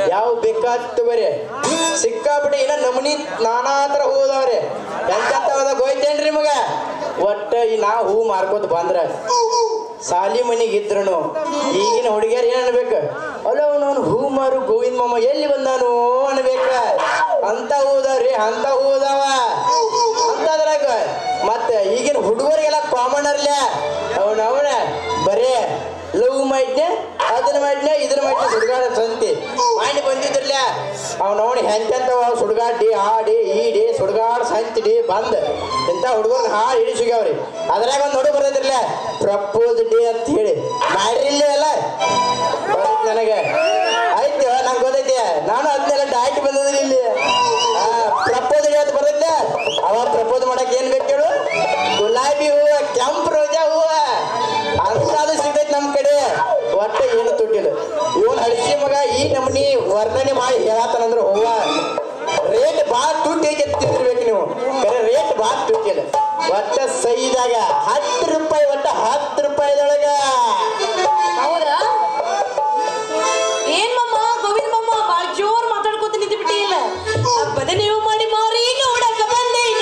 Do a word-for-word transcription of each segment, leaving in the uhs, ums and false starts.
ಯಾವ ಬೇಕಾದ ಬರೀ ಸಿಕ್ಕಾಬಿಟ್ಟು ಇನ್ನ ನಮನಿ ನಾನಾ ತರ ಹೂದವ್ರಿ ಎಂತ ಗೋಯ್ತೇನ್ರಿ ಮಗ ಒಟ್ಟ ಈ ನಾ ಹೂ ಮಾರ್ಕೋತ ಬಂದ್ರ ಸಾಲಿ ಮನಿಗೆ ಇದ್ರನು ಈಗಿನ ಹುಡುಗಿಯರ್ ಏನ್ ಅನ್ಬೇಕು ಅಲ್ಲ ಅವನು ಹೂ ಮಾರು ಗೋವಿಂದ ಮಾಮ ಎಲ್ಲಿ ಬಂದಾನು ಅನ್ಬೇಕ ಅಂತ ಹೂದವ್ರಿ ಅಂತ ಹೂದಾವ ಅಂತದ್ರಾಗ ಮತ್ತೆ ಈಗಿನ ಹುಡುಗರಿಗೆಲ್ಲ ಕಾಮನ್ ಅರ್ಲ ಅವನ ಅವನ ಬರೇ ಲವ್ ಮಾಡ್ನೆ ಅದನ್ನ ಮಾಡ್ನೆ ಇದನ್ನ ಮಾಡ್ನೆ ಸುಡುಗಾಡ ಸಂತಿ ಮಾಡಿ ಬಂದಿದ್ರಲ್ಲ ಅವನವನು ಹೆಂಚಂತವ ಸುಡುಗಾಡಿ ಹಾಡಿ ಈಡಿ ಸುಡುಗಾಡ ಸಂತಿಡಿ ಬಂದ್ ಇಂಥ ಹುಡುಗರ್ನ ಹಾಡು ಹಿಡಿ ಸಿಗ್ಯಾವ್ರಿ ಅದ್ರಾಗ ಒಂದು ಹುಡುಗ ಬರ್ತೈತಿರ್ಲ ಪ್ರಪೋಸ್ ಡೇ ಅಂತ ಹೇಳಿ ಮಾಡಿರಿಲ್ಲ ಅಲ್ಲ ನನಗೆ ಆಯ್ತು ನಂಗೆ ಗೊತ್ತೈತಿ ನಾನು ಅದನ್ನೆಲ್ಲ ಡಾಯ್ಟ್ ಬಂದಿದ್ದೀನಿ ಇಲ್ಲಿ ಪ್ರಪೋಸ್ ಡೇ ಅಂತ ಬರ್ತೈತೆ ಅವ ಪ್ರಪೋಸ್ ಮಾಡಕ್ ಏನ್ ಬೇಕು ಹೇಳು ಗುಲಾಬಿ ಹೂವ ಕೆಂಪು ರೋಜಾ ಹೂವ ಅಂತಾದು ಸಿಗ್ತೈತಿ ನಮ್ ಕಡೆ ಒಟ್ಟ ಏನು ತುಟ್ಟಿಲ್ಲ ಇವನ್ ಹಳಸಿ ಮಗ ಈ ನಮ್ನಿ ವರ್ಣನೆ ಮಾಡಿ ಹೇಳತ್ತನಂದ್ರ ಹೂವ ರೇಟ್ ಭಾಳ ತುಟ್ಟಿ ಎತ್ತಿರ್ಬೇಕು ನೀವು ಬರೀ ರೇಟ್ ಭಾಳ ತುಟ್ಟಿಲ್ಲ ಒಟ್ಟ ಸೈದಾಗ ಹತ್ತು ರೂಪಾಯಿ ಒಟ್ಟ ಹತ್ತು ರೂಪಾಯಿದೊಳಗ ಹೌದಾ ಏನ್ ಮಮ್ಮ ಗೋವಿಂದ ಮಮ್ಮ ಬಾಳ ಜೋರ್ ಮಾತಾಡ್ಕೊತ ನಿಂತು ಬಿಟ್ಟಿ ಇಲ್ಲ ಹಬ್ಬದ ನೀವು ಮಾಡಿ ಮಾರಿ ನೋಡಕ ಬಂದೇನ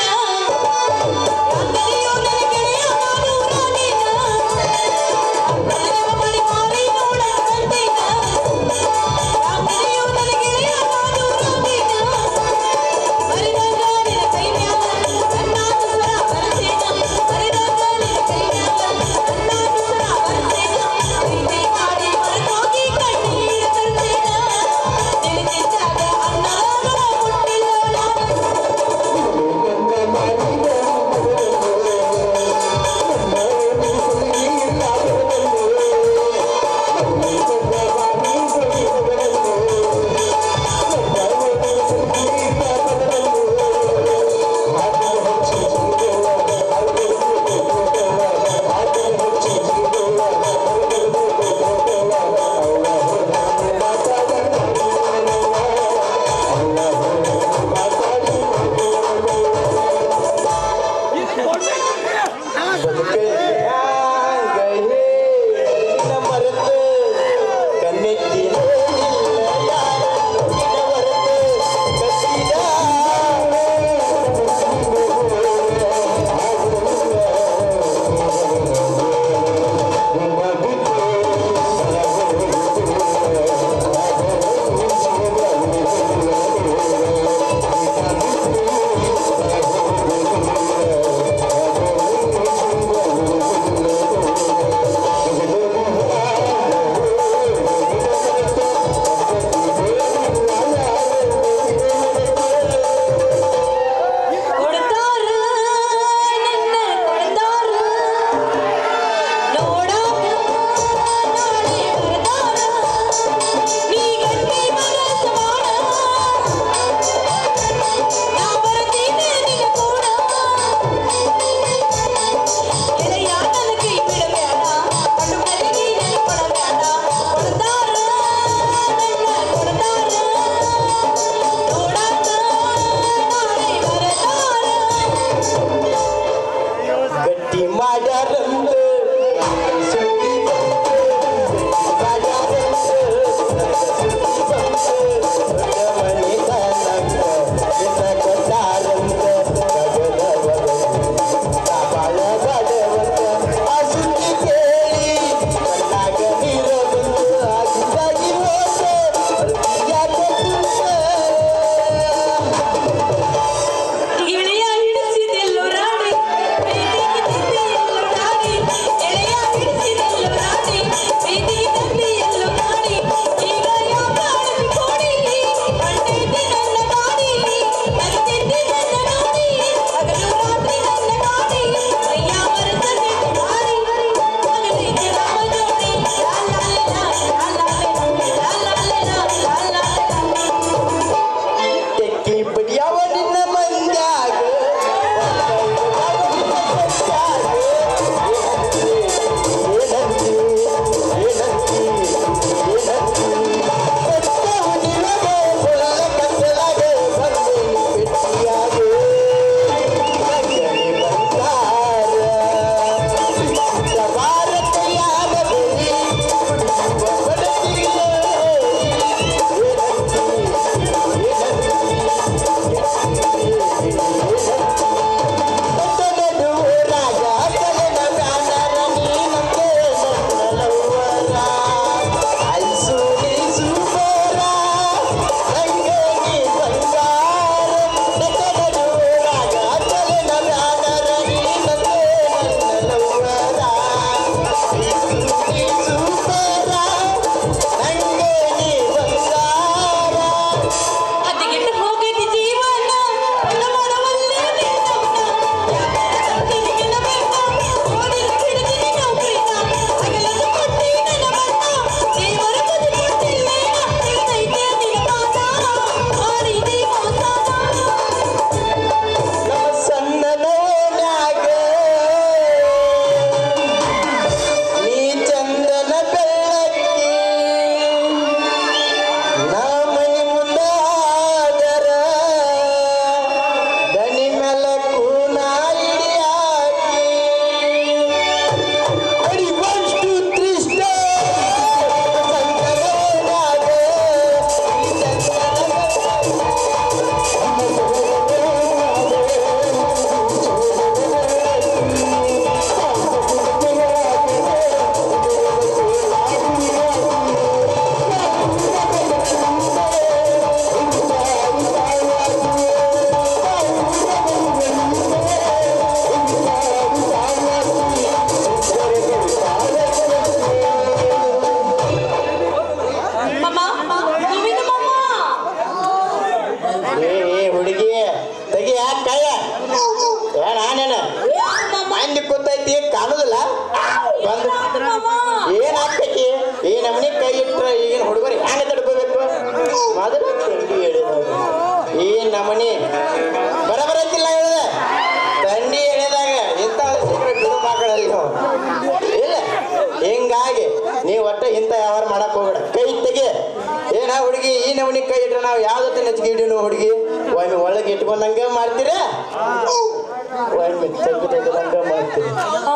ಕೈ ಇಟ್ರ ಈಗಿನ ಹುಡುಗರು ಹೆಂಗ ತಡ್ಕೋಬೇಕು ಮೊದಲು ತಂಡಿ ಹೇಳಿದಾಗ ಈ ನಮನಿ ಬರಬರತ್ತಿಲ್ಲ ಹೇಳಿದೆ ತಂಡಿ ಹೇಳಿದಾಗ ಇಂಥ ಸಿಕ್ಕರೆ ಬಿಡು ಮಕ್ಕಳಲ್ಲಿ ಇಲ್ಲ ಹಿಂಗಾಗಿ ನೀವು ಒಟ್ಟ ಇಂಥ ವ್ಯವಹಾರ ಮಾಡಕ್ ಹೋಗ್ಬೇಡ ಕೈ ತೆಗೆ ಏನ ಹುಡುಗಿ ಈ ನಮನಿ ಕೈ ಇಟ್ರೆ ನಾವು ಯಾವ್ದತ್ತೆ ನೆಚ್ಚಿಗೆ ಹಿಡಿನು ಹುಡುಗಿ ಒಮ್ಮೆ ಒಳಗೆ ಇಟ್ಕೊಂಡಂಗ ಮಾಡ್ತೀರ ಒಮ್ಮೆ ತೆಗ್ದು ತೆಗ್ದಂಗ ಮಾಡ್ತೀರಿ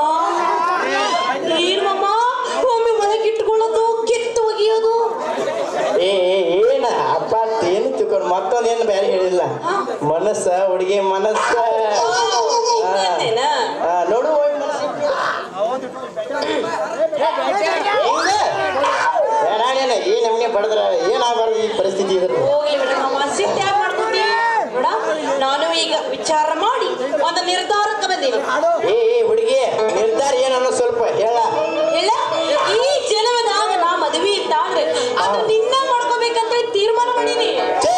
ಏನ್ಮಮ್ಮ ಒಮ್ಮೆ ಒಳಗೆ ಇಟ್ಕೊಳ್ಳೋದು ಕಿತ್ತು ಒಗಿಯೋದು ಏ ಏನ ಅಪ್ಪ ಏನು ತಿಳ್ಕೊಂಡು ಮತ್ತೊಂದು ಏನು ಬೇರೆ ಹೇಳಿಲ್ಲ ಮನಸ್ಸ ಹುಡುಗಿ ಮನಸ್ಸ ನೋಡು ಏನಾಡೇನ ಈ ನಮ್ಗೆ ಬಡದ್ರ ಏನಾಗಬಾರ್ದು ಈ ಪರಿಸ್ಥಿತಿ ಇರುತ್ತೆ ಹೋಗ್ಲಿ ಬಿಡಮ್ಮ ಸಿಟ್ಟು ಯಾಕೆ ಮಾಡ್ಕೊತಿ ನೋಡ ನಾನು ಈಗ ವಿಚಾರ ಮಾಡಿ ಒಂದು ನಿರ್ಧಾರಕ್ಕೆ ಬಂದೀನಿ ಏ ಹುಡುಗಿ ನಿರ್ಧಾರ ಏನನ್ನೋ ಸ್ವಲ್ಪ ಹೇಳ ಇಲ್ಲ ಈ ಜನ್ಮದಾಗ ನಾ ಮದುವೆ ಇದ್ದಾದ್ರೆ ಅದು ನಿನ್ನ ಮಾಡ್ಕೋಬೇಕಂತ ತೀರ್ಮಾನ ಮಾಡೀನಿ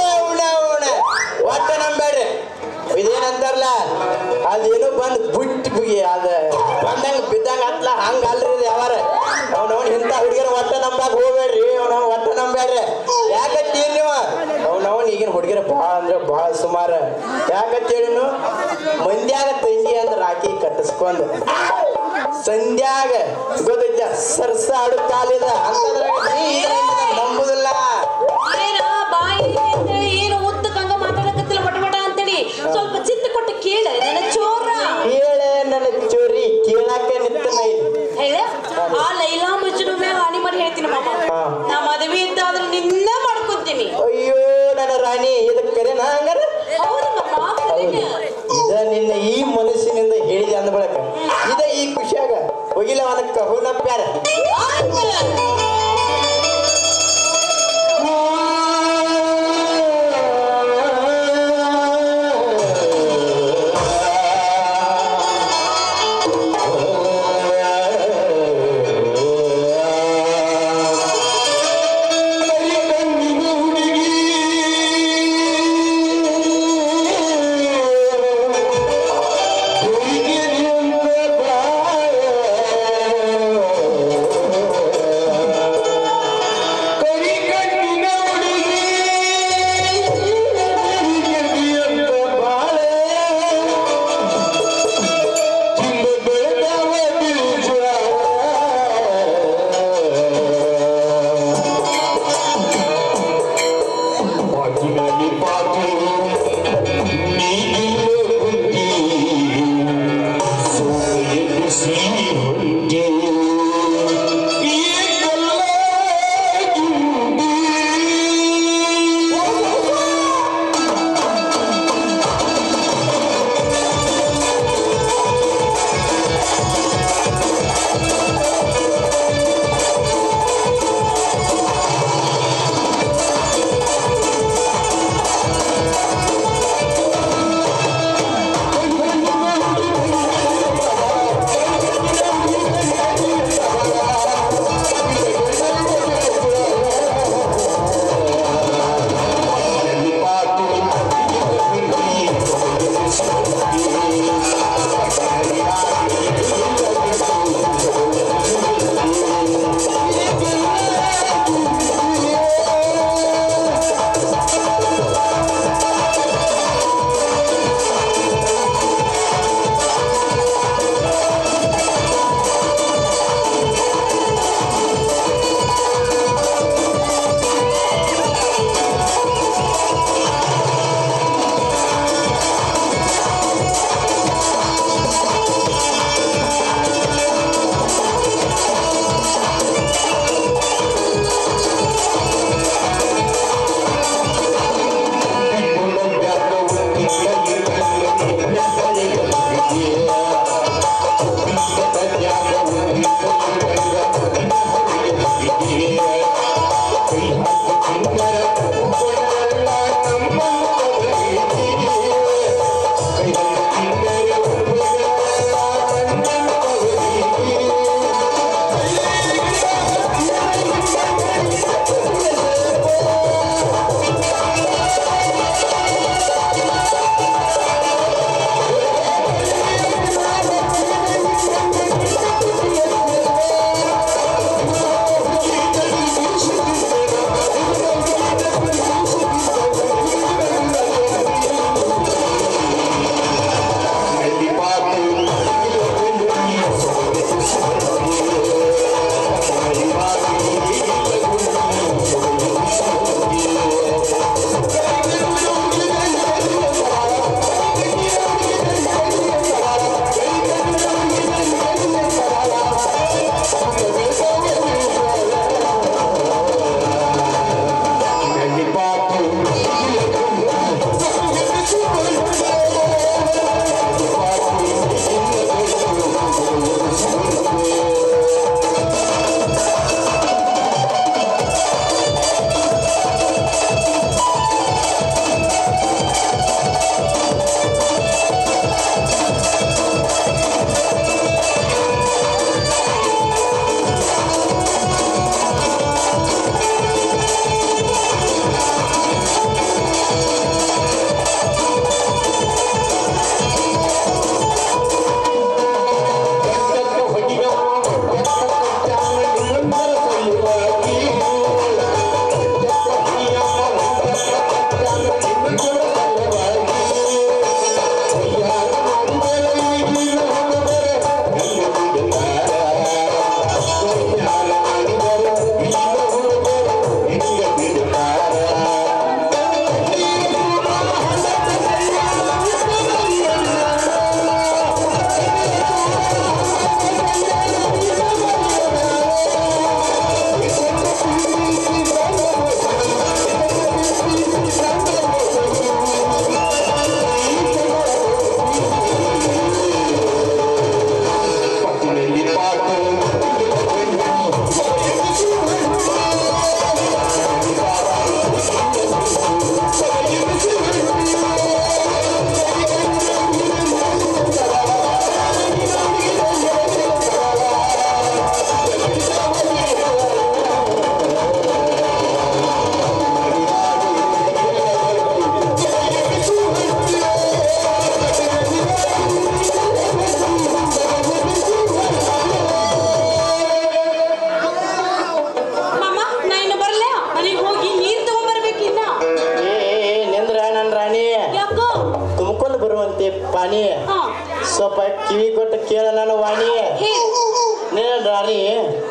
ಒಟ್ಟ ನಂಬೇಡ್ರಿ ಇದೇನಂತಾರಲ್ಲ ಅದೇನು ಬಂದ್ ಬುಟ್ಟಿ ಬುಗಿ ಅದ ಬಂದಂಗ ಬಿದ್ದಂಗ ಹತ್ಲ ಹಂಗ ಅಲ್ರಿ ಯಾವಾರ ಅವ್ನವ್ನ ಇಂಥ ಹುಡುಗಿಯರ ಒಟ್ಟ ನಂಬಾಕ್ ಹೋಗ್ಬೇಡ್ರಿ ಅವ್ನವ್ ಒಟ್ಟ ನಂಬೇಡ್ರಿ ಯಾಕತ್ತೀರಿ ನೀವು ಅವ್ನವ್ನ ಈಗಿನ ಹುಡುಗಿಯರ ಭಾಳ ಅಂದ್ರೆ ಭಾಳ ಸುಮಾರ ಯಾಕತ್ತೇಳಿನು ಮಂದ್ಯಾಗ ತಂಗಿ ಅಂದ್ರ ರಾಕಿ ಕಟ್ಟಿಸ್ಕೊಂಡ್ ಸಂಧ್ಯಾಗ ಗೊತ್ತೈತ ಸರ್ಸ ಆಡು ಕಾಲಿದ ಅಂತದ್ರಾಗ ನಂಬುದಿಲ್ಲ ಏನು ಉದ್ದ ಕಂಗ ಮಾತಾಡಕತ್ತಿಲ್ಲ ಬಟ ಬಟ ಅಂತೇಳಿ ಸ್ವಲ್ಪ ಚಿತ್ತ ಕೊಟ್ಟು ಕೇಳ ನನ್ನ ಚೋರ ಕೇಳ ನನ್ನ ಚೋರಿ ಕೇಳಾಕ ನಿಂತ ನೈ ಹೇಳ ಆ ಲೈಲಾ ಮಜ್ನು ಮ್ಯಾಗ ಆನಿ ಮಾಡಿ ಹೇಳ್ತೀನಿ ಮಾಮ ನಾ ಮದುವೆ ಇದ್ದಾದ್ರೆ ನಿನ್ನ ಮಾಡ್ಕೊಂತೀನಿ ಅಯ್ಯೋ ನನ್ನ ರಾಣಿ ಇದಕ್ಕೆ ಕರೆನಾ ಹಂಗಾರ ಇದ ನಿನ್ನ ಈ ಮನಸ್ಸಿನಿಂದ ಹೇಳಿದೆ ಅಂದ ಬಳಕ ಇದ ಈ ಖುಷಿಯಾಗ ಹೋಗಿಲ್ಲ ಅವನಕ್ಕ ಹೋಗ್ನ ಪ್ಯಾರ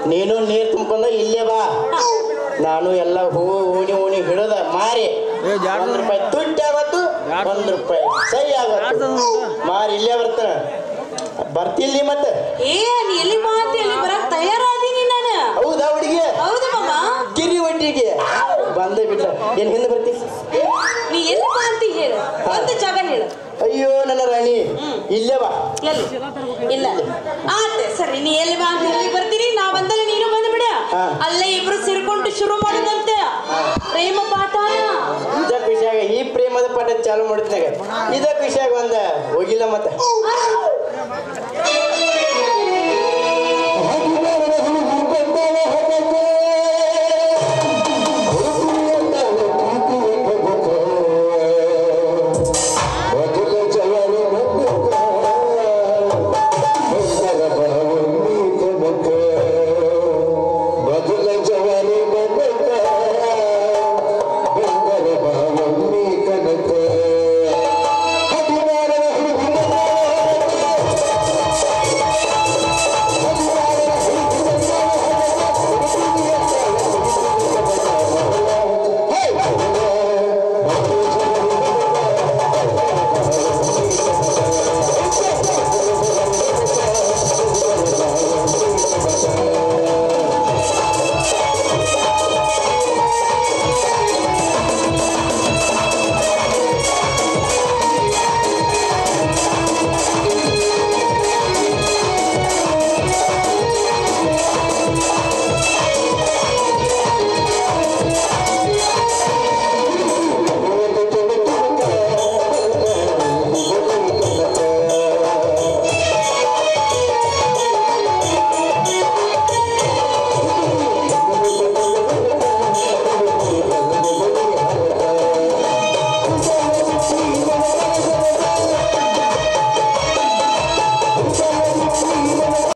ನೀನು ನೀರ್ ತುಂಬ್ಕೊಂಡ ಇಲ್ಲೇ ಬಾ ನಾನು ಎಲ್ಲ ಹೂವು ಓಣಿ ಓಣಿ ಹಿಡದ ಮಾರಿ ಒಂದ್ ರೂಪಾಯಿ ತುಟ್ಟಿ ಆಗತ್ತು ಒಂದ್ ರೂಪಾಯಿ ಸೈ ಆಗತ್ತು ಮಾರಿ ಇಲ್ಲೇ ಬರ್ತಾನ ಬರ್ತಿಲ್ಲಿ ಮತ್ತೆ ಏ ನೀ ಎಲ್ಲಿ ಮಾತಿ ಎಲ್ಲಿ ಬರಕ್ ತಯಾರಾದೀನಿ ನಾನು ಹೌದಾ ಹುಡುಗಿ ಹೌದು ಮಾಮ ಕಿರಿ ಒಟ್ಟಿಗೆ ಬಂದೇ ಬಿಟ್ಟ ಏನ್ ಹಿಂದೆ ಬರ್ತಿ ನೀ ಎಲ್ಲಿ ಮಾತಿ ಹೇಳು ಒಂದು ಜಾಗ ಹೇಳು ಅಯ್ಯೋ ನನ್ನ ರಾಣಿ ಇಲ್ಲೇ ಬಾ ಎಲ್ಲಿ ಇಲ್ಲ ಆತೆ ಸರಿ ನೀ ಎಲ್ಲಿ ಬಾ ಅಂತ ಹೇಳಿ ಬರ್ತೀನಿ ನಾ ಬಂದಲ್ಲಿ ನೀನು ಬಂದು ಬಿಡ ಅಲ್ಲೇ ಇಬ್ರು ಸೇರ್ಕೊಂಡು ಶುರು ಮಾಡೋದಂತೆ ಪ್ರೇಮ ಪಾಠನ ಇದಕ್ ವಿಷಯ ಈ ಪ್ರೇಮದ ಪಾಠ ಚಾಲು ಮಾಡಿದ್ನಾಗ ಇದಕ್ ವಿಷಯ ಒಂದ ಹೋಗಿಲ್ಲ ಮತ್ತೆ